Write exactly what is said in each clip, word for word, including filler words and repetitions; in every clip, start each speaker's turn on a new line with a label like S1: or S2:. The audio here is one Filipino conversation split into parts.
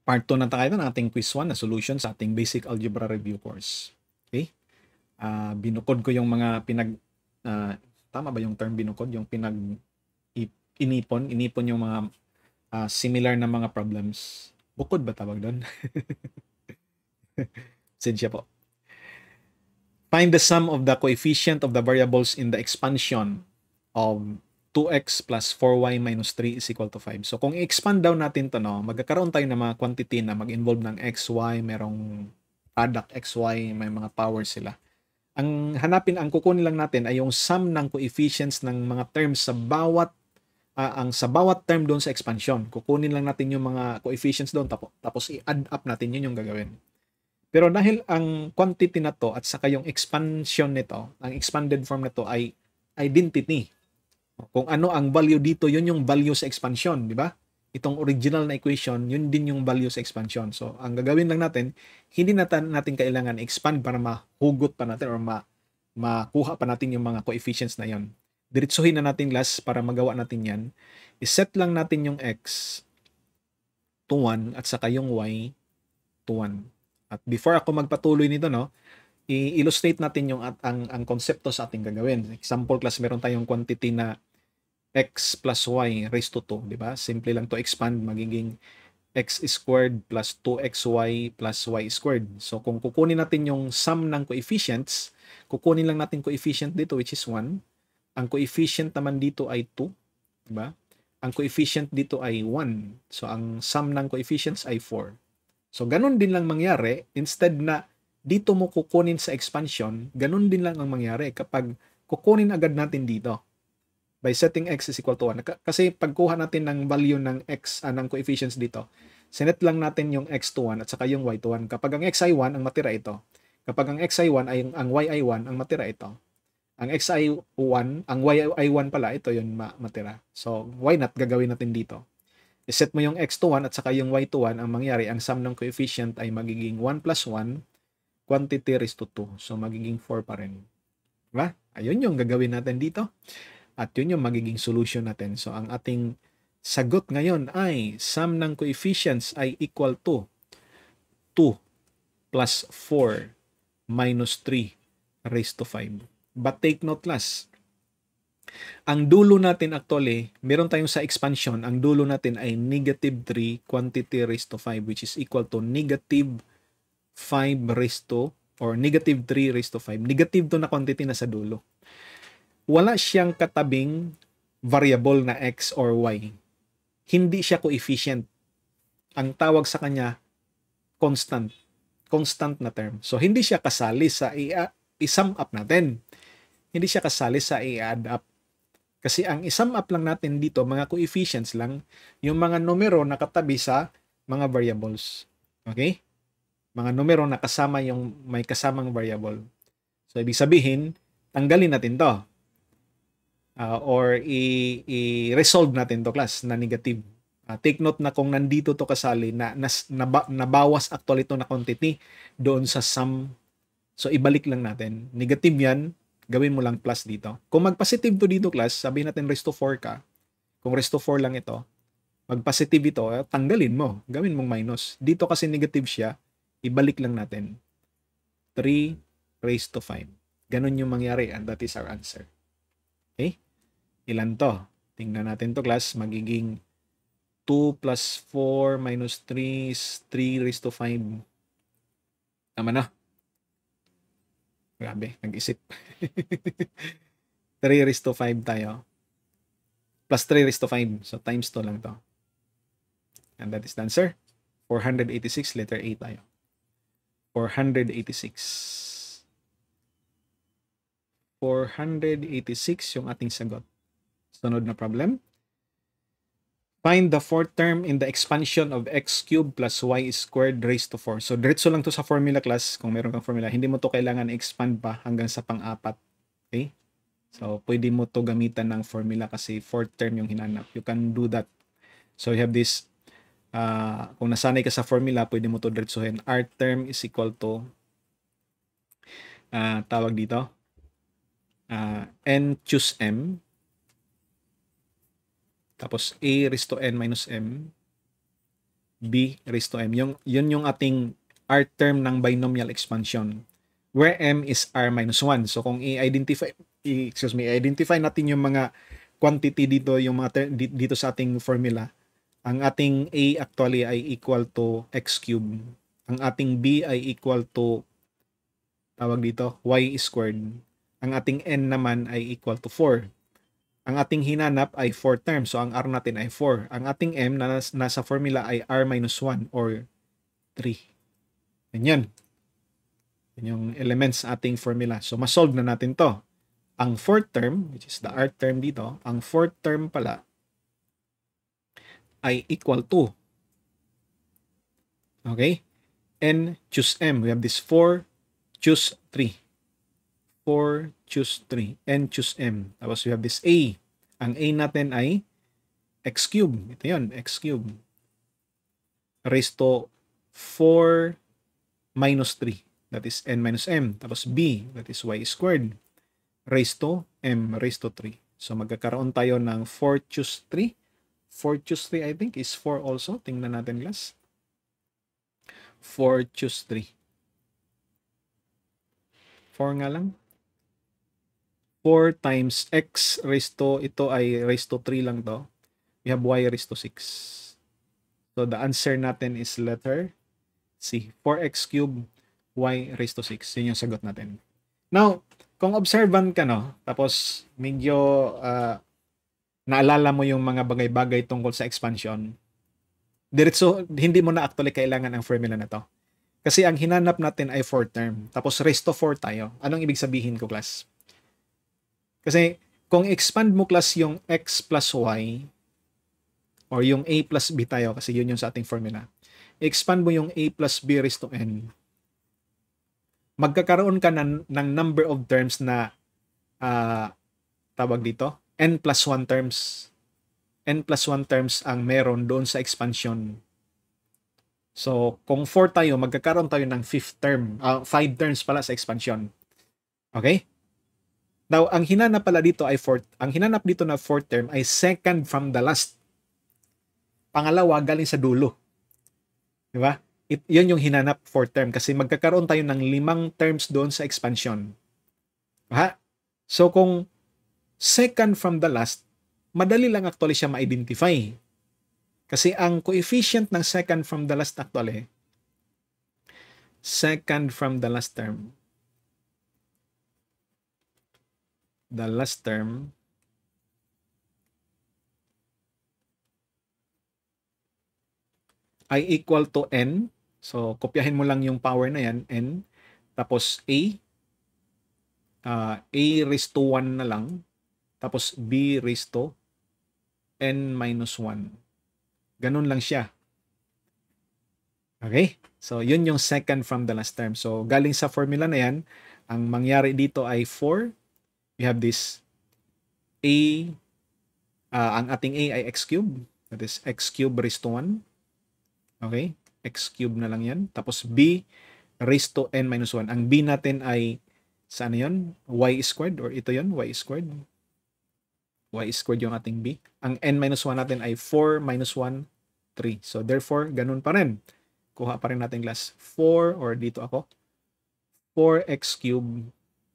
S1: Part two na tayo ng ating quiz one na solution sa ating basic algebra review course. Okay? Uh, binukod ko yung mga pinag... Uh, tama ba yung term binukod? Yung pinag... Inipon. Inipon yung mga uh, similar na mga problems. Bukod ba tawag doon? Sinsya po. Find the sum of the coefficient of the variables in the expansion of two x plus four y minus three is equal to five. So, kung i-expand daw natin to, no, magkakaroon tayo ng mga quantity na mag-involve ng x, y, merong product x, y, may mga power sila. Ang hanapin, ang kukunin lang natin ay yung sum ng coefficients ng mga terms sa bawat, uh, ang sa bawat term doon sa expansion. Kukunin lang natin yung mga coefficients doon, tapos, tapos i-add up natin yun yung gagawin. Pero dahil ang quantity na to at saka yung expansion nito, ang expanded form nito ay identity. Kung ano ang value dito, yun yung value sa expansion, di ba? Itong original na equation, yun din yung value sa expansion. So, ang gagawin lang natin, hindi natin, natin kailangan expand para mahugot pa natin or ma, makuha pa natin yung mga coefficients na yun. Diretsuhin na natin last para magawa natin yan. I-set lang natin yung x to one at saka yung y to one. At before ako magpatuloy nito, no, i-illustrate natin yung at, ang, ang konsepto sa ating gagawin. Example class, meron tayong quantity na x plus y raised to two, di ba? Simple lang to expand, magiging x squared plus two x y plus y squared. So, kung kukunin natin yung sum ng coefficients, kukunin lang natin coefficient dito, which is one. Ang coefficient naman dito ay two, di ba? Ang coefficient dito ay one. So, ang sum ng coefficients ay four. So, ganun din lang mangyari. Instead na dito mo kukunin sa expansion, ganun din lang ang mangyari kapag kukunin agad natin dito. By setting x is equal to one. Kasi pagkuha natin ng value ng x, uh, ng coefficients dito, sinet lang natin yung x to one at saka yung y to one. Kapag ang x ay one, ang matira ito. Kapag ang x ay one, ay, ang y ay one, ang matira ito. Ang x ay one, ang y ay one pala, ito yung matira. So, why not gagawin natin dito? I-set mo yung x to one at saka yung y to one, ang mangyari, ang sum ng coefficient ay magiging one plus one, quantity raised to two. So, magiging four pa rin. Diba? Ayun yung gagawin natin dito. At yun yung magiging solution natin. So, ang ating sagot ngayon ay sum ng coefficients ay equal to two plus four minus three raised to five. But take note class, ang dulo natin actually, meron tayong sa expansion, ang dulo natin ay negative three quantity raised to five, which is equal to negative five raised to, or negative three raised to five. Negative to na quantity na sa dulo. Wala siyang katabing variable na x or y. Hindi siya coefficient. Ang tawag sa kanya, constant. Constant na term. So, hindi siya kasali sa i-sum up natin. Hindi siya kasali sa i-add up. Kasi ang i-sum up lang natin dito, mga coefficients lang, yung mga numero na katabi sa mga variables. Okay? Mga numero na kasama yung may kasamang variable. So, ibig sabihin, tanggalin natin to. Uh, or i-resolve natin to class na negative. Uh, take note na kung nandito to kasali na nas, naba, nabawas actually ito na quantity doon sa sum. So, ibalik lang natin. Negative yan, gawin mo lang plus dito. Kung mag-positive to dito class, sabihin natin raised to four ka. Kung raised to four lang ito, mag-positive ito, eh, tanggalin mo. Gawin mong minus. Dito kasi negative siya, ibalik lang natin. three raised to five. Ganun yung mangyari and that is our answer. Okay? Ilan to? Tingnan natin to class. Magiging two plus four minus three is three raised to five. Tama na. Grabe, nag-isip. three raised to five tayo. Plus three raised to five. So times two lang to. And that is the answer. four hundred eighty-six, letter A tayo. four hundred eighty-six. four hundred eighty-six yung ating sagot. Sunod na problem. Find the fourth term in the expansion of x cubed plus y squared raised to four. So, diretso lang to sa formula class. Kung meron kang formula, hindi mo to kailangan expand pa hanggang sa pang-apat. Okay? So, pwede mo to gamitan ng formula kasi fourth term yung hinanap. You can do that. So, you have this, uh, kung nasanay ka sa formula, pwede mo to diretsohin. R term is equal to, uh, tawag dito, Uh, n choose m, tapos a raised to n minus m b raised to m. Yung, yun yung ating R term ng binomial expansion, where m is r minus one. So kung i-identify, excuse me, i-identify natin yung mga quantity dito, yung mga dito sa ating formula, ang ating a actually ay equal to x cubed. Ang ating b ay equal to, tawag dito, y squared. Ang ating n naman ay equal to four. Ang ating hinanap ay four terms. So, ang r natin ay four. Ang ating m na nasa formula ay r minus one or three. Yan. Yan yung elements sa ating formula. So, masolve na natin to. Ang fourth term, which is the r term dito, ang fourth term pala ay equal to, okay, n choose m. We have this four, choose three. four, choose three. N, choose m. Tapos we have this a. Ang a natin ay x cubed. Ito yun, x cubed. Raised to four minus three. That is n minus m. Tapos b, that is y squared. Raised to m, raised to three. So magkakaroon tayo ng four, choose three. four, choose three, I think, is four also. Tingnan natin, class. four, choose three. four nga lang. four times x raised to, ito ay raised to three lang to. We have y raised to six. So the answer natin is letter C. four x cubed, y raised to six. Yun yung sagot natin. Now, kung observant ka, no, tapos medyo uh, naalala mo yung mga bagay-bagay tungkol sa expansion, diretso, hindi mo na actually kailangan ang formula na to. Kasi ang hinanap natin ay four term. Tapos raised to four tayo. Anong ibig sabihin ko, class? Kasi kung expand mo, class, yung x plus y or yung a plus b tayo, kasi yun yung sa ating formula. Expand mo yung a plus b raised to n. Magkakaroon ka ng, ng number of terms na uh, tawag dito, n plus one terms. N plus one terms ang meron doon sa expansion. So, kung four tayo, magkakaroon tayo ng fifth term, uh, five terms pala sa expansion. Okay? Now, ang hinanap pala dito ay fourth. Ang hinanap dito na fourth term ay second from the last. Pangalawa, galing sa dulo. Di ba? It, yun yung hinanap fourth term kasi magkakaroon tayo ng limang terms doon sa expansion. Ha? So, kung second from the last, madali lang actually siya ma-identify. Kasi ang coefficient ng second from the last actually, second from the last term, the last term ay equal to n. So, kopyahin mo lang yung power na yan, n. Tapos a, uh, a raised to one na lang. Tapos b raised to n minus one. Ganun lang siya. Okay? So, yun yung second from the last term. So, galing sa formula na yan, ang mangyari dito ay four. We have this a, uh, ang ating a ay x cubed. That is x cubed raised to one. Okay? X cubed na lang yan. Tapos b raised to n minus one. Ang b natin ay, saan yun? Y squared, or ito yun? Y squared. Y squared yung ating b. Ang n minus one natin ay four minus one, three. So, therefore, ganun pa rin. Kuha pa rin natin, class, four, or dito ako, four x cubed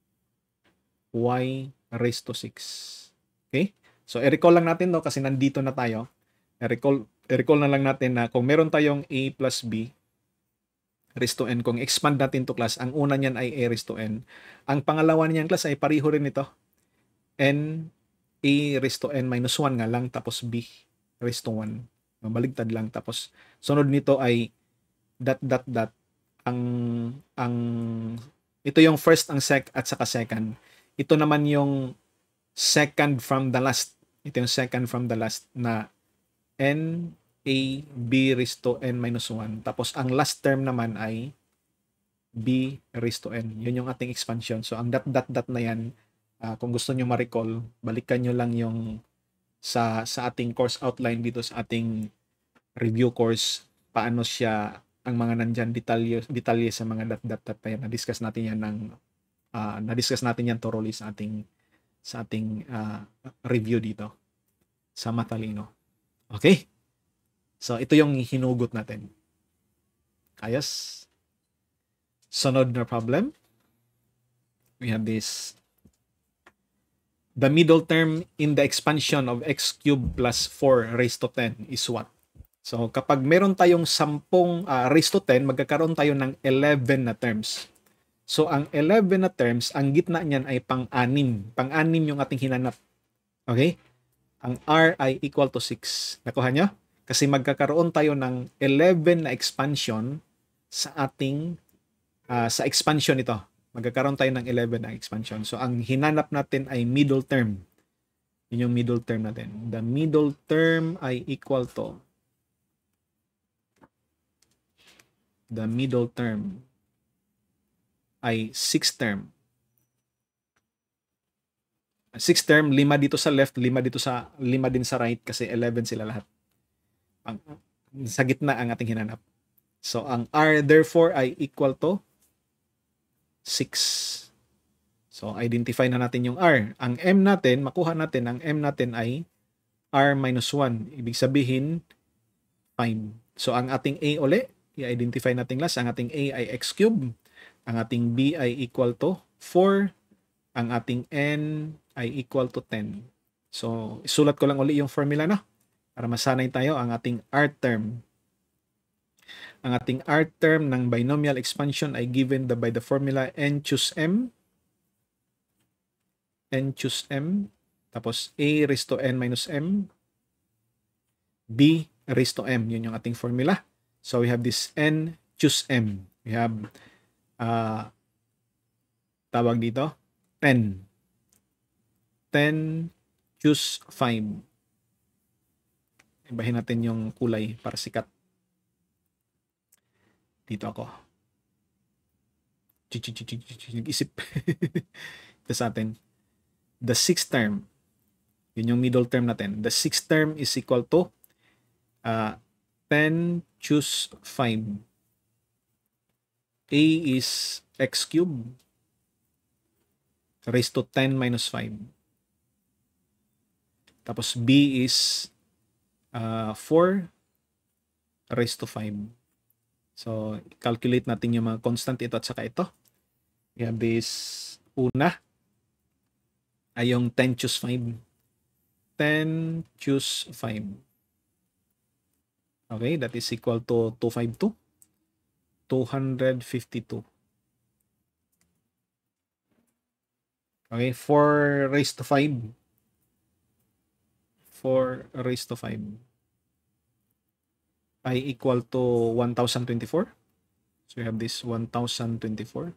S1: y raised to six. Okay? So, i-recall lang natin, no, kasi nandito na tayo. I-recall, i-recall na lang natin na kung meron tayong a plus b raised to n, kung expand natin to, class, ang una niyan ay a raised to n. Ang pangalawa niyan, class, ay pariho rin ito. N, a raised to n minus one nga lang, tapos b raised to one. Mabaligtad lang. Tapos, sunod nito ay dot, dot, dot. Ang, ang, ito yung first ang sec at saka second. Ito naman yung second from the last. Ito yung second from the last na n, a, b raised to n minus one. Tapos, ang last term naman ay b raised to n. Yun yung ating expansion. So, ang dot, dot, dot na yan, uh, kung gusto nyo ma-recall, balikan nyo lang yung sa, sa ating course outline dito sa ating review course, paano siya, ang mga nandyan, detalye, detalye sa mga dot, dot, dot na yan. Na-discuss natin yan ng, uh, na-discuss natin yan thoroughly sa ating, sa ating uh, review dito sa Matalino. Okay? So, ito yung hinugot natin. Ayos. Sunod na problem. We have this. The middle term in the expansion of x cubed plus four raised to ten is what? So, kapag meron tayong sampung uh, raised to ten, magkakaroon tayo ng eleven na terms. So, ang eleven na terms, ang gitna niyan ay pang-anim. Pang-anim yung ating hinanap. Okay? Ang r ay equal to six. Nakuha nyo? Kasi magkakaroon tayo ng eleven na expansion sa ating, uh, sa expansion ito. Magkakaroon tayo ng eleven na expansion. So, ang hinanap natin ay middle term. Yun yung middle term natin. The middle term ay equal to the middle term ay six term. six term, lima dito sa left, lima dito sa, lima din sa right kasi eleven sila lahat. Ang, sa gitna ang ating hinanap. So, ang r therefore ay equal to six. So, identify na natin yung r. Ang m natin, makuha natin, ang m natin ay r minus one. Ibig sabihin, five. So, ang ating a uli, i-identify natin last. Ang ating a ay x cubed. Ang ating b ay equal to four. Ang ating n ay equal to ten. So, isulat ko lang uli yung formula na para masanay tayo. Ang ating r term. Ang ating r term ng binomial expansion ay given the, by the formula n choose m. N choose m. Tapos a raised to n minus m. B raised to m. Yun yung ating formula. So, we have this n choose m. We have, uh, tawag dito, ten. ten choose five. Ibahin natin yung kulay para sikat. Dito ako. Nag-isip. Ito sa atin. The sixth term. Yun yung middle term natin. The sixth term is equal to uh, ten choose five. A is x cubed raised to ten minus five. Tapos B is uh, four raised to five. So, calculate natin yung mga constant ito at saka ito. We have this una ay yung ten choose five. ten choose five. Okay, that is equal to two hundred fifty-two. two hundred fifty-two. Okay, four raised to five. four raised to five ay equal to one thousand twenty-four. So, we have this one thousand twenty-four.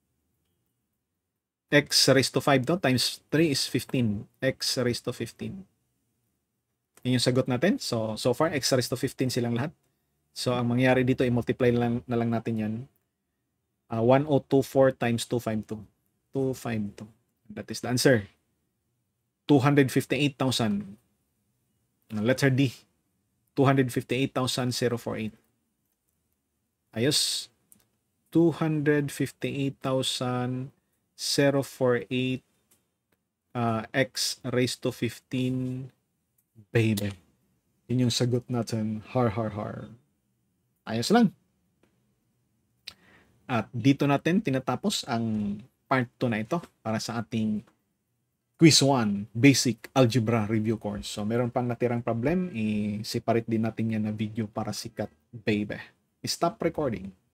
S1: X raised to five to times three is fifteen. X raised to fifteen. Yun yung sagot natin. So, so far, x raised to fifteen silang lahat. So, ang mangyari dito, i-multiply na lang, na lang natin yan. Uh, one thousand twenty-four times two hundred fifty-two. two hundred fifty-two. That is the answer. two hundred fifty-eight thousand. Letter D. two hundred fifty-eight thousand forty-eight. Ayos. two hundred fifty-eight thousand forty-eight uh, x raised to fifteen. Baby. Yun yung sagot natin. Har, har, har. Ayos lang. At dito natin tinatapos ang part two na ito para sa ating Quiz one, Basic Algebra Review Course. So, meron pang natirang problem. I-separate din natin yan na video para sikat, baby. Stop recording.